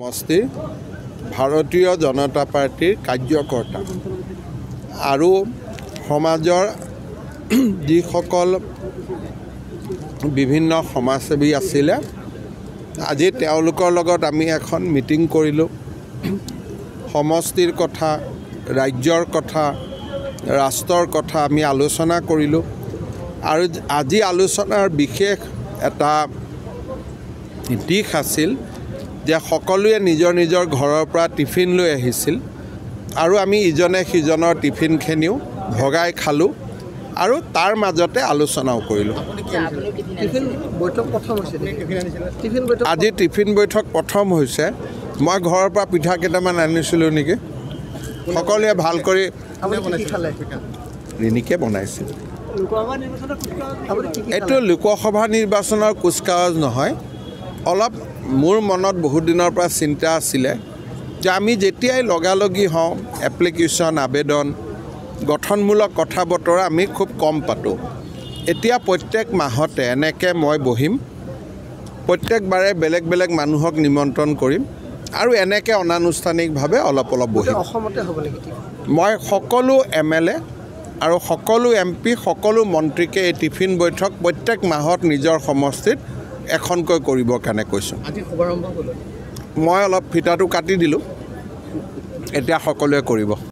সমষ্টিৰ ভাৰতীয় জনতা পাৰ্টিৰ কাৰ্যকৰ্তা আৰু সমাজৰ যিসকল বিভিন্ন সমাজসেৱী আছিলে আজি তেওঁলোকৰ লগত আমি এখন মিটিং কৰিলোঁ সমষ্টিৰ কথা ৰাজ্যৰ কথা ৰাষ্ট্ৰৰ কথা আমি আলোচনা কৰিলোঁ আৰু আজি আলোচনাৰ বিশেষ এটা দিশ আছিল যে সকলোৱে নিজৰ নিজৰ ঘৰৰ পৰা টিফিন লৈ আহিছিল আৰু আমি ইজনে সিজনৰ টিফিনখিনিও ভগাই খালোঁ আৰু তাৰ মাজতে আলোচনাও কৰিলোঁ আজি টিফিন বৈঠক প্ৰথম হৈছে মই ঘৰৰ পৰা পিঠা কেইটামান আনিছিলোঁ নেকি সকলোৱে ভাল কৰি ৰিণিকে বনাইছিল এইটো লোকসভা নিৰ্বাচনৰ কুচকাৱাজ নহয় অলপ মোৰ মনত বহুত দিনৰ পৰা চিন্তা আছিলে যে আমি যেতিয়াই লগালগি হওঁ এপ্লিকেশ্যন আবেদন গঠনমূলক কথা বতৰা আমি খুব কম পাতোঁ এতিয়া প্ৰত্যেক মাহতে এনেকৈ মই বহিম প্ৰত্যেকবাৰে বেলেগ বেলেগ মানুহক নিমন্ত্ৰণ কৰিম আৰু এনেকৈ অনানুষ্ঠানিকভাৱে অলপ বহিম মই সকলো MLA আৰু সকলো MP সকলো মন্ত্ৰীকে এই টিফিন বৈঠক প্ৰত্যেক মাহত নিজৰ সমষ্টিত এখনকৈ কৰিবৰ কাৰণে কৈছোঁ মই অলপ ফিটাটো কাটি দিলোঁ এতিয়া সকলোৱে কৰিব